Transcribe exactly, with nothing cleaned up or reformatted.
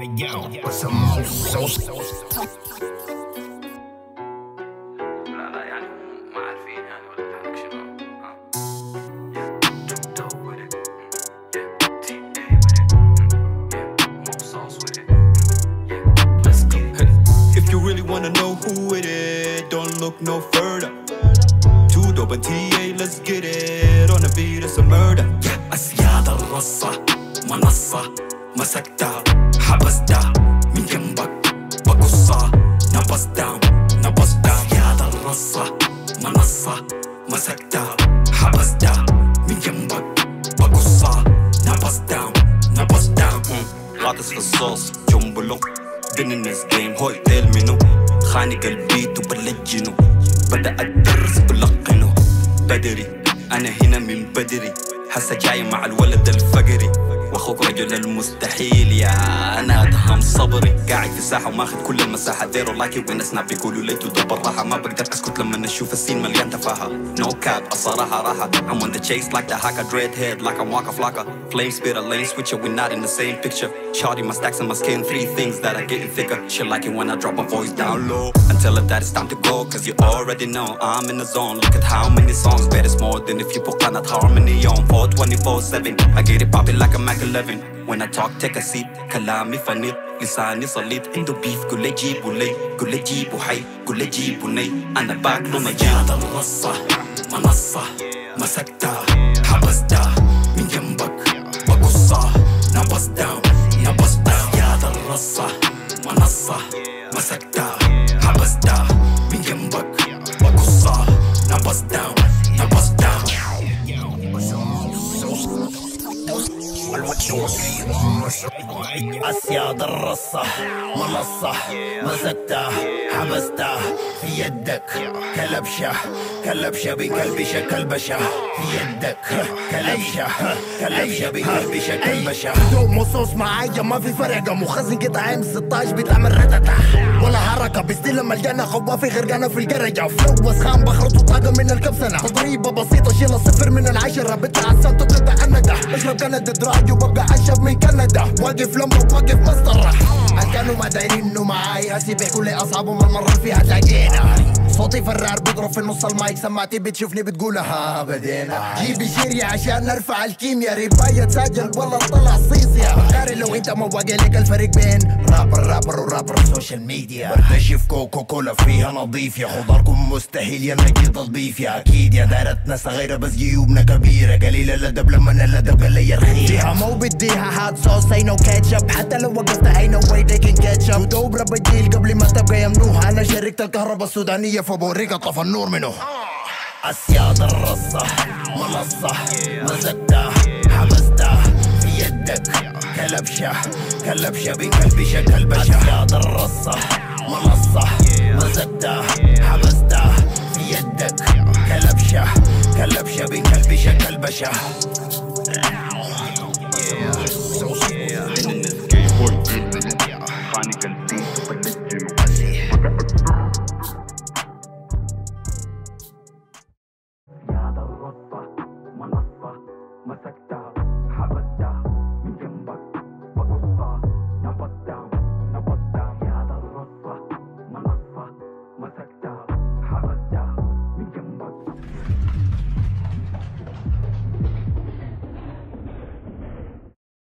لا لا يعني ما عارفين يعني ولا حالك شنو. If you really wanna know who it is, don't look no further. Two dope and T A, let's get it. On the beat, it's a murder. أسياد الرصة منصة مسكتها حبستها من جنبك بقصها نبستها نبستها. أسياد الرصة منصة مسكتها حبستها من جنبك بقصها نبستها نبستها. غاطس في الصوص جنبلو بين الناس جيم هوي تيل منو خانق البيت وبلجنو بدأ الدرس بلقنو بدري أنا هنا من بدري حاسة جاي مع الولد الفقري واخوك رجل المستحيل يا انا ادهم صبري قاعد في الساحه وماخذ كل المساحه ديرو لايكي وين سناب بيقولوا لي تدب الراحه ما بقدر اسكت لما اشوف السين مليان تفاهه نو كاب الصراحه راحه I'm on the chase like the haka dread head like I'm waka flocka flame spitter lane switcher we're not in the same picture shawty my stacks and my skin three things that are getting thicker she like it when I drop my voice down low and tell her that it's time to go cause you already know I'm in the zone look at how many songs bet it's more than if you put قناة harmony on four twenty-four seven I get it popping like a Mac eleven when I talk take a seat كلامي فنيط لساني صليت عنده بيف قول لي جيبوا لي قول لي جيبوا حي قول لي جيبوا ني انا باكله مجيب. أسياد الرصة منصة مسكتها حبستها من جنبك بقصها نبستها نبستها. أسياد الرصة منصة مسكتها حبستها من جنبك بقصها نبستها نبستها. أسياد الرصة منصة مسكتها حبستها في يدك كلبشة كلبشة بكلبشة كلبشة في يدك كلبشة كلبشة بكلبشة كلبشة. دوم وصوص معايا ما في فرقة مخزن قطع ام ستاشر بتعمل رتتا ولا حركة بستيل مليانة خوافي غرقانة في القرجة فوق وسخان بخرط وطاقة من الكبسنة تضريبة بسيطة شيل صفر من العشرة بتعسل تطلع عندا بشرب كندا دراج وببقى اشرب من كندا واقف لمبة واقف مسطرة كانوا ما دايرين انه معاي هسي بيحكوا لي اصعبهم المرة فيها تلاقينا صوتي فرار بضرب في نص المايك سماعتي بتشوفني بتقولها بدينا جيبي شيريا عشان نرفع الكيميا رباية تسجل والله طلع صيصيا غاري لو انت ما واقع لك الفرق بين رابر رابر ورابر سوشيال ميديا برتشف كوكو كولا فيها نظيف يا خضاركم مستحيل يا نجي تضيف يا اكيد يا دارتنا صغيرة بس جيوبنا كبيرة قليلة الادب لما الادب قال لي رخيص فيها مو بديها هات صوص اي نو كاتشب حتى لو وقفت اي نو واي they can catch up ودوبرة بتجيل قبل ما تبقى يمنوها انا شركة الكهرباء السودانية فبوريك طفى النور منه. أسياد الرصة منصة مسكتها حبستها في يدك كلبشة كلبشة بكلبشة كلبشة. أسياد الرصة منصة مسكتها حبستها في يدك كلبشة كلبشة بكلبشة كلبشة.